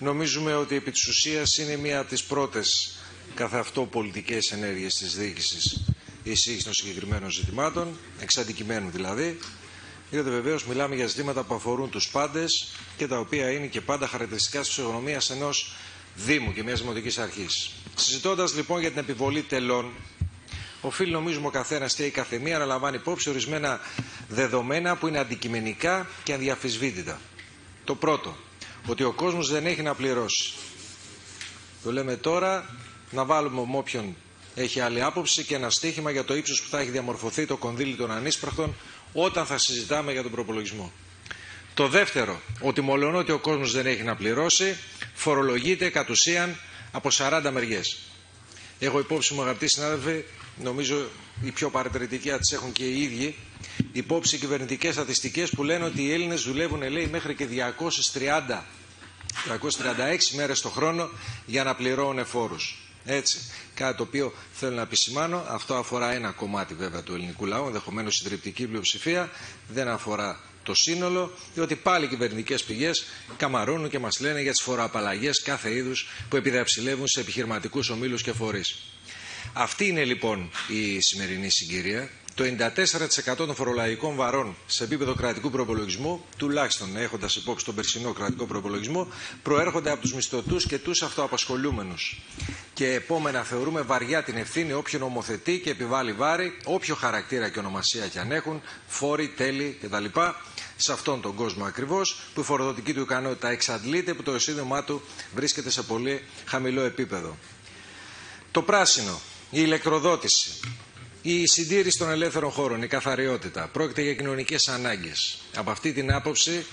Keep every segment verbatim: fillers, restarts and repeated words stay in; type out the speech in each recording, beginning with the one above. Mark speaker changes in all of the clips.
Speaker 1: Νομίζουμε ότι επί της ουσίας είναι μία από τις πρώτες καθ' αυτό πολιτικές ενέργειες της διοίκησης η εισήγηση των συγκεκριμένων ζητημάτων, εξ αντικειμένου δηλαδή, γιατί βεβαίως μιλάμε για ζητήματα που αφορούν τους πάντες και τα οποία είναι και πάντα χαρακτηριστικά της φυσιογνωμίας ενός Δήμου και μιας δημοτικής αρχής. Συζητώντας λοιπόν για την επιβολή τελών, οφείλει νομίζουμε ο καθένας και η καθεμία να λαμβάνει υπόψη ορισμένα δεδομένα που είναι αντικειμενικά και αδιαφυσβήτητα. Το πρώτο, ότι ο κόσμος δεν έχει να πληρώσει. Το λέμε τώρα, να βάλουμε με όποιον έχει άλλη άποψη και ένα στίχημα για το ύψος που θα έχει διαμορφωθεί το κονδύλι των ανίσπραχτων όταν θα συζητάμε για τον προπολογισμό. Το δεύτερο, ότι μολονότι ο κόσμος δεν έχει να πληρώσει, φορολογείται κατ' ουσίαν από σαράντα μεριές. Έχω υπόψη μου, αγαπητοί συνάδελφοι, νομίζω οι πιο παρατηρητικοί τις έχουν και οι ίδιοι, υπόψη κυβερνητικές στατιστικές που λένε ότι οι Έλληνες δουλεύουν, λέει, μέχρι και διακόσιες τριάντα, διακόσιες τριάντα έξι μέρες το χρόνο για να πληρώνουν φόρους. Έτσι, κάτι το οποίο θέλω να επισημάνω, αυτό αφορά ένα κομμάτι βέβαια του ελληνικού λαού, ενδεχομένως συντριπτική πλειοψηφία, δεν αφορά το σύνολο, διότι πάλι οι κυβερνητικές πηγές καμαρώνουν και μας λένε για τις φοροαπαλλαγές κάθε είδους που επιδαψιλεύουν σε επιχειρηματικούς ομίλους και φορείς. Αυτή είναι λοιπόν η σημερινή συγκυρία. Το ενενήντα τέσσερα τοις εκατό των φορολογικών βαρών σε επίπεδο κρατικού προπολογισμού, τουλάχιστον έχοντας υπόψη τον περσινό κρατικό προπολογισμό, προέρχονται από τους μισθωτούς και τους αυτοαπασχολούμενους. Και επόμενα θεωρούμε βαριά την ευθύνη όποιον νομοθετεί και επιβάλλει βάρη, όποιο χαρακτήρα και ονομασία και αν έχουν, φόροι, τέλη κτλ. Σε αυτόν τον κόσμο ακριβώς, που η φοροδοτική του ικανότητα εξαντλείται, που το εισόδημά του βρίσκεται σε πολύ χαμηλό επίπεδο. Το πράσινο, η ηλεκτροδότηση, η συντήρηση των ελεύθερων χώρων, η καθαριότητα, πρόκειται για κοινωνικές ανάγκες. Από αυτή την άποψη,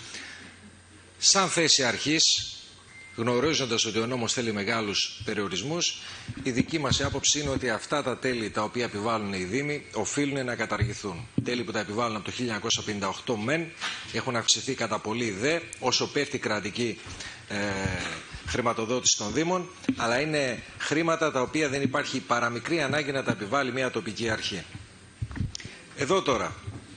Speaker 1: σαν θέση αρχής, γνωρίζοντας ότι ο νόμος θέλει μεγάλους περιορισμούς, η δική μας άποψη είναι ότι αυτά τα τέλη τα οποία επιβάλλουν οι Δήμοι οφείλουν να καταργηθούν. Τέλη που τα επιβάλλουν από το χίλια εννιακόσια πενήντα οκτώ μεν, έχουν αυξηθεί κατά πολύ δε, όσο πέφτει η κρατική ε, χρηματοδότηση των Δήμων, αλλά είναι χρήματα τα οποία δεν υπάρχει παραμικρή ανάγκη να τα επιβάλλει μια τοπική αρχή. Εδώ τώρα,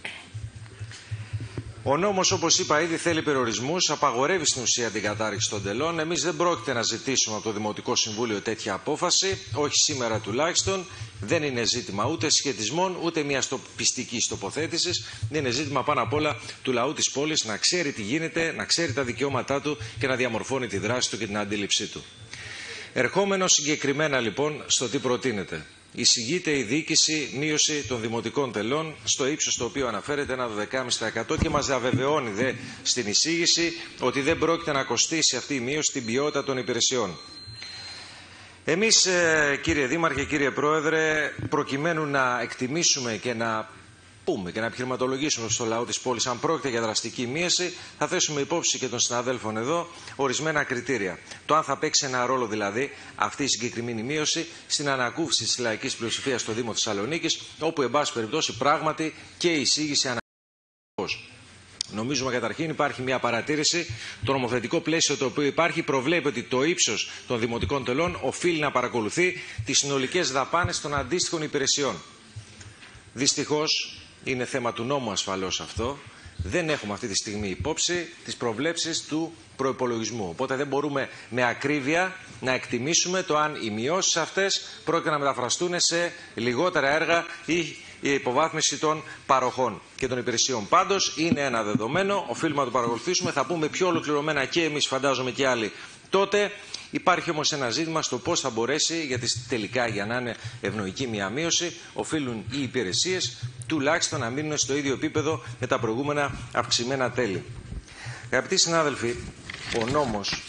Speaker 1: ο νόμος, όπως είπα ήδη, θέλει περιορισμούς, απαγορεύει στην ουσία την κατάρριξη των τελών. Εμείς δεν πρόκειται να ζητήσουμε από το Δημοτικό Συμβούλιο τέτοια απόφαση, όχι σήμερα τουλάχιστον. Δεν είναι ζήτημα ούτε σχετισμών, ούτε μια πιστικής τοποθέτησης. Είναι ζήτημα πάνω απ' όλα του λαού της πόλης να ξέρει τι γίνεται, να ξέρει τα δικαιώματά του και να διαμορφώνει τη δράση του και την αντίληψή του. Ερχόμενο συγκεκριμένα λοιπόν στο τι προτείνεται. Εισηγείται η διοίκηση μείωση των δημοτικών τελών στο ύψος το οποίο αναφέρεται ένα δώδεκα κόμμα πέντε τοις εκατό και μας διαβεβαιώνει δε στην εισήγηση ότι δεν πρόκειται να κοστίσει αυτή η μείωση την ποιότητα των υπηρεσιών. Εμείς, κύριε Δήμαρχε, κύριε Πρόεδρε, προκειμένου να εκτιμήσουμε και να πούμε και να επιχειρηματολογήσουμε στο λαό της πόλης αν πρόκειται για δραστική μείωση, θα θέσουμε υπόψη και των συναδέλφων εδώ ορισμένα κριτήρια. Το αν θα παίξει ένα ρόλο δηλαδή αυτή η συγκεκριμένη μείωση στην ανακούφιση της λαϊκής πλειοψηφίας στο Δήμο Θεσσαλονίκης, όπου εν πάση περιπτώσει πράγματι και η εισήγηση ανακούφιση. Νομίζουμε καταρχήν υπάρχει μια παρατήρηση. Το νομοθετικό πλαίσιο το οποίο υπάρχει προβλέπει ότι το ύψος των δημοτικών τελών οφείλει να παρακολουθεί τις συνολικές δαπάνες των αντίστοιχων υπηρεσιών. Δυστυχώς, είναι θέμα του νόμου ασφαλώς αυτό, δεν έχουμε αυτή τη στιγμή υπόψη τις προβλέψεις του προϋπολογισμού. Οπότε δεν μπορούμε με ακρίβεια να εκτιμήσουμε το αν οι μειώσεις αυτές πρόκειται να μεταφραστούν σε λιγότερα έργα ή η υποβάθμιση των παροχών και των υπηρεσιών. Πάντως είναι ένα δεδομένο, οφείλουμε να το παρακολουθήσουμε, θα πούμε πιο ολοκληρωμένα και εμείς, φαντάζομαι και άλλοι τότε. Υπάρχει όμως ένα ζήτημα στο πώς θα μπορέσει, γιατί τελικά για να είναι ευνοϊκή μια μείωση, οφείλουν οι υπηρεσίες τουλάχιστον να μείνουν στο ίδιο επίπεδο με τα προηγούμενα αυξημένα τέλη. Αγαπητοί συνάδελφοι, ο νόμος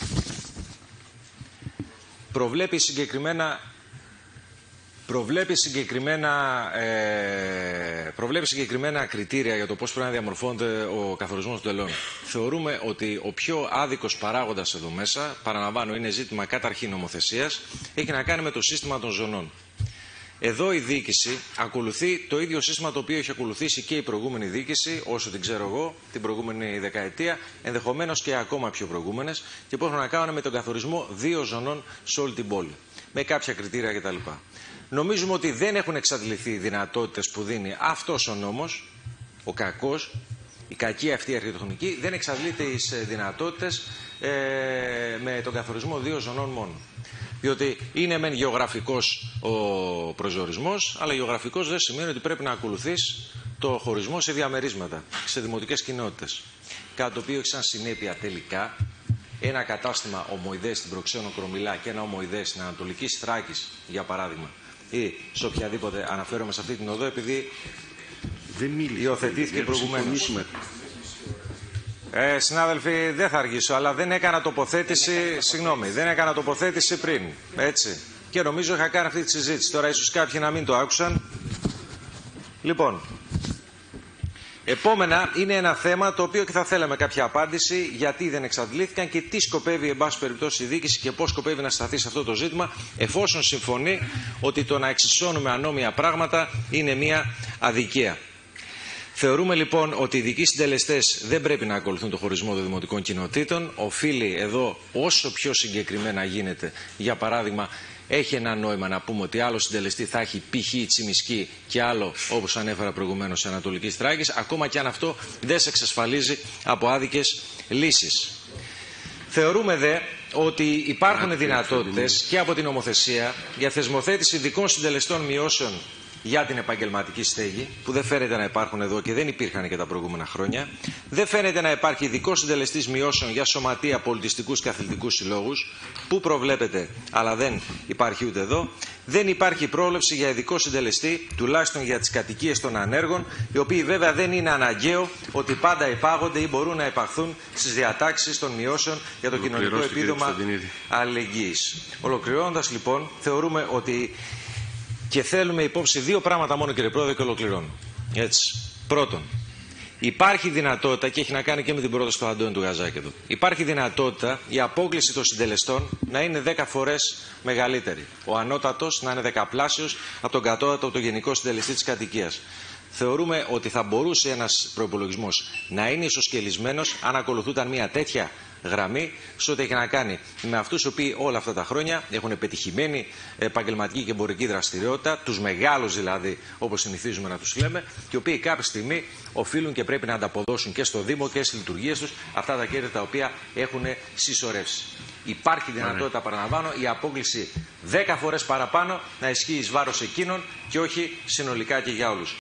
Speaker 1: προβλέπει συγκεκριμένα Προβλέπει συγκεκριμένα, ε, προβλέπει συγκεκριμένα κριτήρια για το πώς πρέπει να διαμορφώνεται ο καθορισμός των τελών. Θεωρούμε ότι ο πιο άδικος παράγοντας εδώ μέσα, παραλαμβάνω, είναι ζήτημα καταρχήν νομοθεσίας, έχει να κάνει με το σύστημα των ζωνών. Εδώ η διοίκηση ακολουθεί το ίδιο σύστημα το οποίο έχει ακολουθήσει και η προηγούμενη διοίκηση, όσο την ξέρω εγώ, την προηγούμενη δεκαετία, ενδεχομένως και ακόμα πιο προηγούμενες, και που έχουν να κάνουν με τον καθορισμό δύο ζωνών σε όλη την πόλη, με κάποια κριτήρια κτλ. Νομίζουμε ότι δεν έχουν εξαντληθεί οι δυνατότητες που δίνει αυτός ο νόμος, ο κακός, η κακή αυτή αρχιτεκτονική, δεν εξαντλείται τις δυνατότητες ε, με τον καθορισμό δύο ζωνών μόνο. Διότι είναι μεν γεωγραφικός ο προσδιορισμός, αλλά γεωγραφικός δεν σημαίνει ότι πρέπει να ακολουθείς το χωρισμό σε διαμερίσματα, σε δημοτικές κοινότητες. Κάτι το οποίο έχει σαν συνέπεια τελικά ένα κατάστημα ομοειδές στην Προξένο Κορομιλά και ένα ομοειδές στην Ανατολική Θράκης, για παράδειγμα, ή σε οποιαδήποτε, αναφέρομαι σε αυτή την οδό, επειδή υιοθετήθηκε προηγουμένως. Ε, συνάδελφοι, δεν θα αργήσω, αλλά δεν έκανα τοποθέτηση, συγγνώμη, δεν έκανα τοποθέτηση πριν, έτσι. Και νομίζω είχα κάνει αυτή τη συζήτηση. Τώρα ίσως κάποιοι να μην το άκουσαν. Λοιπόν, επόμενα είναι ένα θέμα το οποίο και θα θέλαμε κάποια απάντηση, γιατί δεν εξαντλήθηκαν και τι σκοπεύει εν πάση περιπτώσει η διοίκηση και πώς σκοπεύει να σταθεί σε αυτό το ζήτημα, εφόσον συμφωνεί ότι το να εξισώνουμε ανώμια πράγματα είναι μια αδικία. Θεωρούμε λοιπόν ότι οι ειδικοί συντελεστές δεν πρέπει να ακολουθούν το χωρισμό των δημοτικών κοινοτήτων. Οφείλει εδώ όσο πιο συγκεκριμένα γίνεται, για παράδειγμα, έχει ένα νόημα να πούμε ότι άλλο συντελεστή θα έχει π.χ. Τσιμισκή και άλλο, όπως ανέφερα προηγουμένως, σε Ανατολική Θράκης, ακόμα και αν αυτό δεν σε εξασφαλίζει από άδικες λύσεις. Θεωρούμε δε ότι υπάρχουν δυνατότητες και από την νομοθεσία για θεσμοθέτηση ειδικών συντελεστών μειώσεων για την επαγγελματική στέγη, που δεν φαίνεται να υπάρχουν εδώ και δεν υπήρχαν και τα προηγούμενα χρόνια. Δεν φαίνεται να υπάρχει ειδικό συντελεστής μειώσεων για σωματεία, πολιτιστικούς και αθλητικούς συλλόγους, που προβλέπεται, αλλά δεν υπάρχει ούτε εδώ. Δεν υπάρχει πρόβλεψη για ειδικό συντελεστή, τουλάχιστον για τις κατοικίες των ανέργων, οι οποίοι βέβαια δεν είναι αναγκαίο ότι πάντα υπάγονται ή μπορούν να υπαχθούν στις διατάξεις των μειώσεων για το κοινωνικό επίδομα αλληλεγγύης. Ολοκληρώνοντας λοιπόν, θεωρούμε ότι. Και θέλουμε υπόψη δύο πράγματα μόνο, κύριε Πρόεδρε, και ολοκληρώνω. Έτσι. Πρώτον, υπάρχει δυνατότητα, και έχει να κάνει και με την πρόταση του Αντώνη του Γαζάκη εδώ, υπάρχει δυνατότητα η απόκλιση των συντελεστών να είναι δέκα φορές μεγαλύτερη. Ο ανώτατος να είναι δεκαπλάσιος από τον κατώτατο, το γενικό συντελεστή της κατοικίας. Θεωρούμε ότι θα μπορούσε ένας προϋπολογισμός να είναι ισοσκελισμένος αν ακολουθούταν μια τέτοια γραμμή σε ό,τι έχει να κάνει με αυτούς οι οποίοι όλα αυτά τα χρόνια έχουν πετυχημένη επαγγελματική και εμπορική δραστηριότητα, τους μεγάλους δηλαδή, όπως συνηθίζουμε να τους λέμε, και οι οποίοι κάποια στιγμή οφείλουν και πρέπει να ανταποδώσουν και στο Δήμο και στις λειτουργίες τους αυτά τα κέρδη τα οποία έχουν συσσωρεύσει. Υπάρχει δυνατότητα, παραλαμβάνω, η απόκλιση δέκα φορές παραπάνω να ισχύει εις βάρος εκείνων και όχι συνολικά και για όλους.